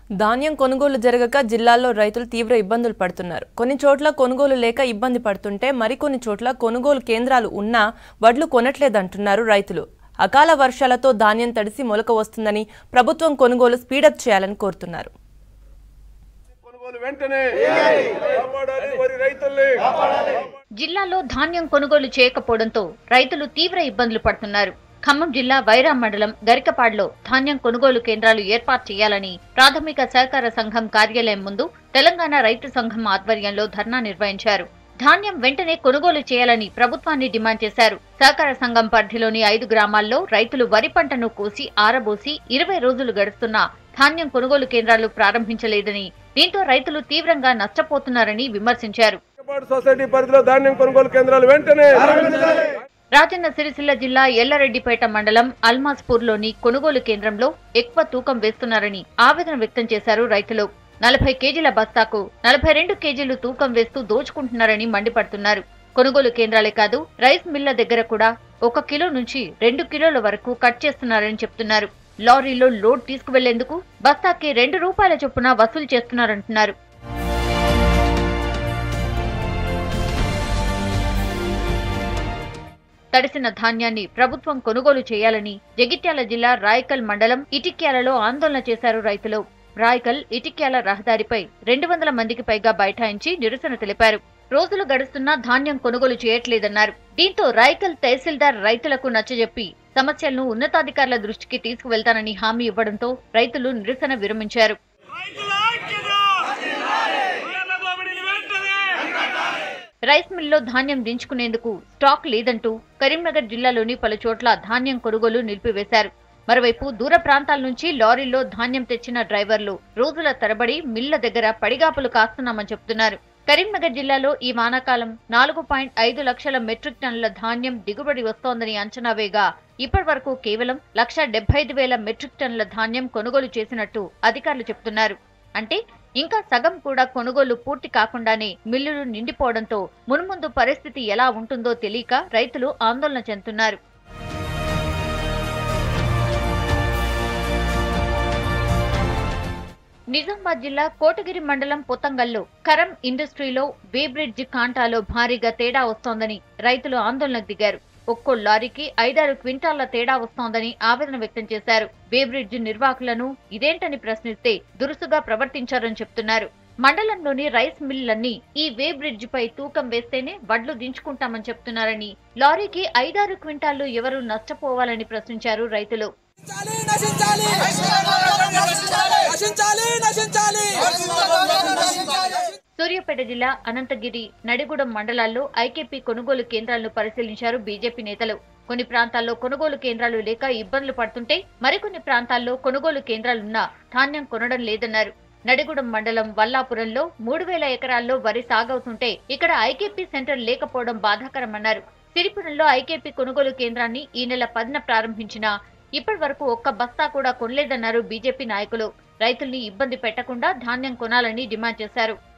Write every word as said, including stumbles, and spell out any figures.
ధాన్యం కొనుగోలు జరగక జిల్లాల్లో రైతులు తీవ్ర ఇబ్బందులు పడుతున్నారు. కొన్ని చోట్ల కొనుగోలు లేక ఇబ్బంది పడుతుంటే మరికొన్ని చోట్ల కొనుగోలు కేంద్రాలు ఉన్నా వడ్లు కొనట్లేదంటున్నారు రైతులు. అకాల వర్షాలతో ధాన్యం తడిసి మొలక వస్తుందని ప్రభుత్వం కొనుగోలు స్పీడప్ చేయాలని కోరుతున్నారు. జిల్లాలో ధాన్యం కొనుగోలు చేయకపోవడంతో రైతులు తీవ్ర ఇబ్బందులు పడుతున్నారు. ఖమ్మం జిల్లా వైరా మండలం గరికపాడులో ధాన్యం కొనుగోలు కేంద్రాలు ఏర్పాటు చేయాలని ప్రాథమిక సహకార సంఘం కార్యాలయం ముందు తెలంగాణ రైతు సంఘం ఆధ్వర్యంలో ధర్నా నిర్వహించారు. ధాన్యం వెంటనే కొనుగోలు చేయాలని ప్రభుత్వాన్ని డిమాండ్ చేశారు. సహకార సంఘం పరిధిలోని ఐదు గ్రామాల్లో రైతులు వరి పంటను కోసి ఆరబోసి ఇరవై రోజులు గడుస్తున్నా ధాన్యం కొనుగోలు కేంద్రాలు ప్రారంభించలేదని, దీంతో రైతులు తీవ్రంగా నష్టపోతున్నారని విమర్శించారు. రాజన్న సిరిసిల్ల జిల్లా ఎల్లారెడ్డిపేట మండలం అల్మాస్పూర్లోని కొనుగోలు కేంద్రంలో ఎక్కువ తూకం వేస్తున్నారని ఆవేదన వ్యక్తం చేశారు రైతులు. నలభై కేజీల బస్తాకు నలభై రెండు కేజీలు తూకం వేస్తూ దోచుకుంటున్నారని మండిపడుతున్నారు. కొనుగోలు కేంద్రాలే కాదు, రైస్ మిల్ల దగ్గర కూడా ఒక కిలో నుంచి రెండు కిలోల వరకు కట్ చేస్తున్నారని చెప్తున్నారు. లారీలో లోడ్ తీసుకువెళ్లేందుకు బస్తాకి రెండు రూపాయల చొప్పున వసూలు చేస్తున్నారంటున్నారు. తడిసిన ధాన్యాన్ని ప్రభుత్వం కొనుగోలు చేయాలని జగిత్యాల జిల్లా రాయకల్ మండలం ఇటిక్యాలలో ఆందోళన చేశారు రైతులు. రాయకల్ ఇటిక్యాల రహదారిపై రెండు వందల మందికి పైగా బైఠాయించి నిరసన తెలిపారు. రోజులు గడుస్తున్నా ధాన్యం కొనుగోలు చేయట్లేదన్నారు. దీంతో రాయకల్ తహసీల్దార్ రైతులకు నచ్చజెప్పి సమస్యలను ఉన్నతాధికారుల దృష్టికి తీసుకువెళ్తానని హామీ ఇవ్వడంతో రైతులు నిరసన విరమించారు. రైస్ మిల్లో ధాన్యం దించుకునేందుకు స్టాక్ లేదంటూ కరీంనగర్ జిల్లాలోని పలు చోట్ల ధాన్యం కొనుగోలు నిలిపివేశారు. మరోవైపు దూర ప్రాంతాల నుంచి లారీల్లో ధాన్యం తెచ్చిన డ్రైవర్లు రోజుల తరబడి మిల్ల దగ్గర పడిగాపులు కాస్తున్నామని చెబుతున్నారు. కరీంనగర్ జిల్లాలో ఈ వానాకాలం నాలుగు పాయింట్ ఐదు లక్షల మెట్రిక్ టన్నుల ధాన్యం దిగుబడి వస్తోందని అంచనా వేగా ఇప్పటి వరకు కేవలం లక్ష డెబ్బై ఐదు వేల మెట్రిక్ టన్నుల ధాన్యం కొనుగోలు చేసినట్టు అధికారులు చెబుతున్నారు. అంటే ఇంకా సగం కూడా కొనుగోలు పూర్తి కాకుండానే మిల్లులు నిండిపోవడంతో మున్ముందు పరిస్థితి ఎలా ఉంటుందో తెలియక రైతులు ఆందోళన చెందుతున్నారు. నిజామాబాద్ జిల్లా కోటగిరి మండలం పొతంగల్లో కరం ఇండస్ట్రీలో వే బ్రిడ్జ్ కాంటాలో భారీగా తేడా వస్తోందని రైతులు ఆందోళనకు దిగారు. ఒక్కో లారీకి ఐదారు క్వింటాళ్ల తేడా వస్తోందని ఆవేదన వ్యక్తం చేశారు. వే బ్రిడ్జ్ నిర్వాహకులను ఇదేంటని ప్రశ్నిస్తే దురుసుగా ప్రవర్తించారని చెప్తున్నారు. మండలంలోని రైస్ మిల్లన్నీ ఈ వే బ్రిడ్జ్ పై తూకం వేస్తేనే వడ్లు దించుకుంటామని చెప్తున్నారని, లారీకి ఐదారు క్వింటాళ్లు ఎవరు నష్టపోవాలని ప్రశ్నించారు రైతులు. సూర్యాపేట జిల్లా అనంతగిరి, నడిగూడెం మండలాల్లో ఐకేపీ కొనుగోలు కేంద్రాలను పరిశీలించారు బీజేపీ నేతలు. కొన్ని ప్రాంతాల్లో కొనుగోలు కేంద్రాలు లేక ఇబ్బందులు పడుతుంటే మరికొన్ని ప్రాంతాల్లో కొనుగోలు కేంద్రాలున్నా ధాన్యం కొనడం లేదన్నారు. నడిగూడెం మండలం వల్లాపురంలో మూడు వేల ఎకరాల్లో వరి సాగవుతుంటే ఇక్కడ ఐకేపీ సెంటర్ లేకపోవడం బాధాకరమన్నారు. సిరిపురంలో ఐకేపీ కొనుగోలు కేంద్రాన్ని ఈ నెల పదిన ప్రారంభించినా ఇప్పటి వరకు ఒక్క బస్తా కూడా కొనలేదన్నారు బీజేపీ నాయకులు. రైతుల్ని ఇబ్బంది పెట్టకుండా ధాన్యం కొనాలని డిమాండ్ చేశారు.